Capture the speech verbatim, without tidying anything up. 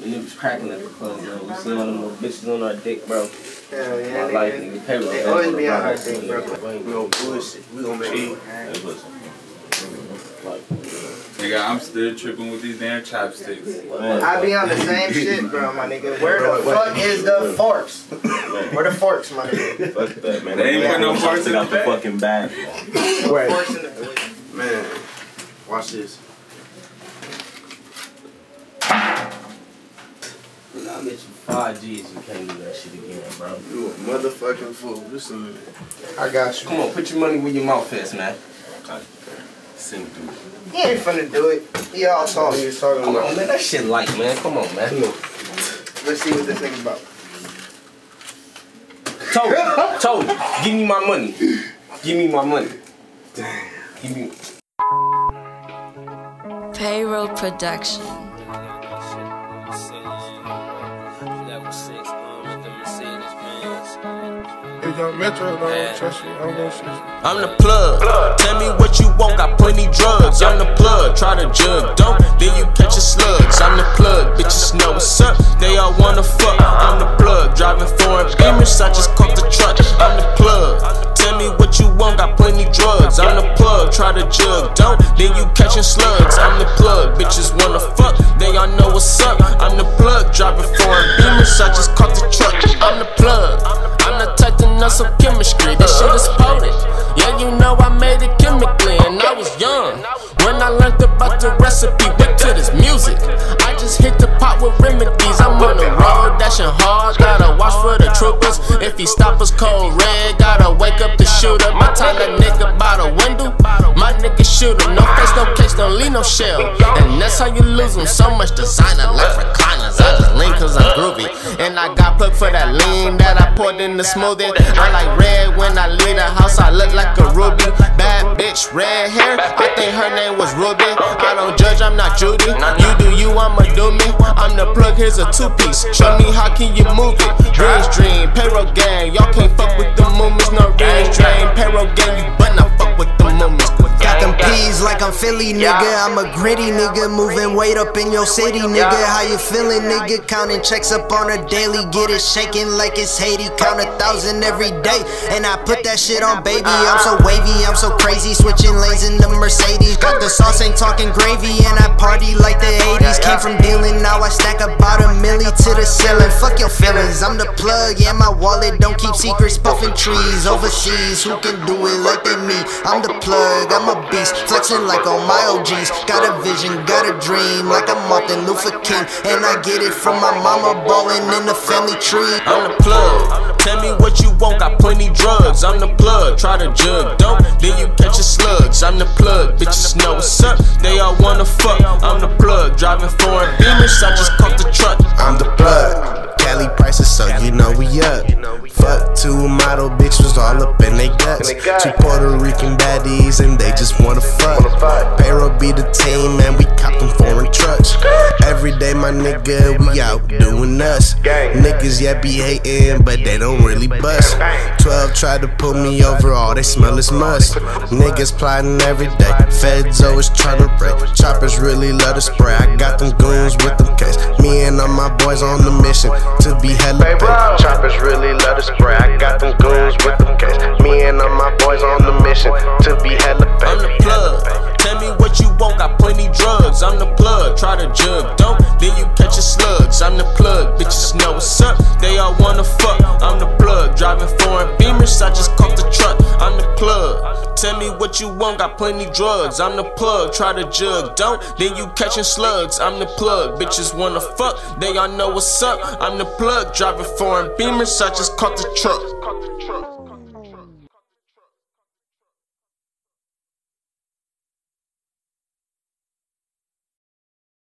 And it was cracking at the club, bro. We seen all them little bitches on our dick, bro. Hell yeah, My life, nigga. Payroll. They always be on our dick, bro. We gon' bullshit. We gon' make it. Hey, listen. Like, nigga, I'm still tripping with these damn chopsticks. I be on the same shit, bro, my nigga. Where the fuck is the forks? Where the forks, my nigga? fuck that, man. They ain't put no forks in out the the fucking bag. Where? Forks in the Man, watch this. I'll get you five G's. You can't do that shit again, bro. You a motherfucking fool. Listen to me. I got you. Come on, put your money where your mouth is, man. Sing through. He ain't finna do it. He all talk. He was talking Come about. on, man. That shit light, man. Come on, man. Come on. Let's see what this thing about. Toad, Toad, give me my money. Give me my money. Damn. Give me. Payroll Production. I'm the plug. Tell me what you want, got plenty drugs. I'm the plug. Try to jug, don't, then you catch a slugs. I'm the plug, bitches know what's up. They all wanna fuck. I'm the plug, driving foreign beamers. I just caught the truck. I'm the plug. Tell me what you want, got plenty drugs. I'm the plug. Try to jug, don't, then you catching slugs. I'm the plug, bitches wanna fuck. They all know what's up. I'm the plug, driving foreign beamers. I just caught the truck. I'm the plug. I'm the type to know some chemistry, this shit is potent. Yeah, you know I made it chemically and I was young when I learned about the recipe, went to this music. I just hit the pot with remedies, I'm on the road, dashing hard. Gotta watch for the troopers, if he stop us cold red. Gotta wake up the shooter, my time that nigga by the window. My nigga shooter, no face, no case, don't leave no shell. And that's how you lose them, so much designer like recliners. I just lean cause I'm groovy, and I got plugged for that lean that I poured in the smoothie. I like red when I leave the house, I look like a ruby. Bad bitch, red hair, I think her name was Ruby. I don't judge, I'm not Judy. You do you, I'ma do me. I'm the plug, here's a two-piece. Show me how can you move it. Dreams dream, payroll gang. Y'all can't fuck with the movements, no range drain. Payroll gang, you better not fuck with the movements. Got them peas like I'm Philly, nigga. I'm a gritty nigga, moving weight up in your city, nigga. How you feeling, nigga? Counting checks up on a daily, get it shaking like it's Haiti. Count a thousand every day, and I put that shit on, baby. I'm so wavy, I'm so crazy, switching lanes in the Mercedes. Got the sauce, ain't talking gravy, and I party like the eighties. Came from dealing, now I stack about a milli to the ceiling. Fuck your feelings, I'm the plug, yeah, my wallet don't keep secrets. Puffing trees overseas, who can do it like they me? I'm the plug, I'm a beast, flexing like all my O Gs. Got a vision, got a dream, like I'm Martin Luther King. And I get it from my mama, ballin' in the family tree. I'm the plug. Tell me what you want, got plenty drugs. I'm the plug, try to jug, don't, then you catch a slugs. I'm the plug, bitches know what's up. They all wanna fuck. I'm the plug, driving foreign beamers. I just caught the truck. I'm the plug, Cali prices, so you know we up. Fuck two model bitches all up in they guts. Two Puerto Rican baddies and they just wanna fuck. Payroll be the team and we cop them foreign trucks. Every day my nigga, we out doing us. Niggas yeah be hating, but they don't really bust. Twelve tried to pull me over, all they smell is must. Niggas plotting every day, feds always tryna break. Choppers really love to spray, I got them goons with them case. Me and all my boys on the mission to be hella paid. Choppers really love to spray, I got them goons with them case. Me and all my boys on the mission to be hella paid. I'm the plug. Tell me what you want, got plenty drugs. I'm the plug, try to jug, don't, then you catch a slugs. I'm the plug, bitches know what's up. They all wanna fuck. I'm the plug, driving foreign beamers. I just caught the truck. I'm the plug. Tell me what you want, got plenty drugs. I'm the plug, try to jug, don't, then you catching slugs. I'm the plug, bitches wanna fuck. They all know what's up. I'm the plug, driving foreign beamers. I just caught the truck.